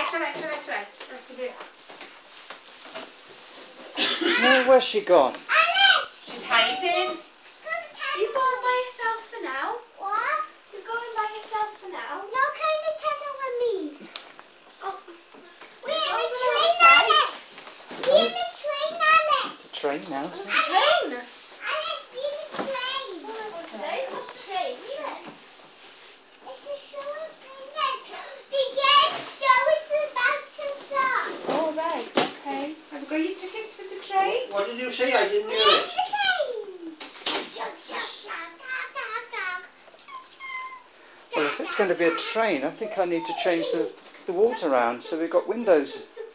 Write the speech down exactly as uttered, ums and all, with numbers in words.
try, try, try. That's a bit. No, where's she gone? She's hiding. You going by yourself for now? What? You're going by yourself for now? No, kind of tether with me. Oh. We're in the train, Alice. We're in the train, Alice. It's a train now, isn't it? It's a train. Alice, we're in the train. What's today? What's the train? Train. It's a show of the game show is about to start. Oh, right. Okay. Have you got your ticket to the train? What did you say? I didn't hear We're in it. the train. Well, if it's going to be a train, I think I need to change the, the walls around so we've got windows.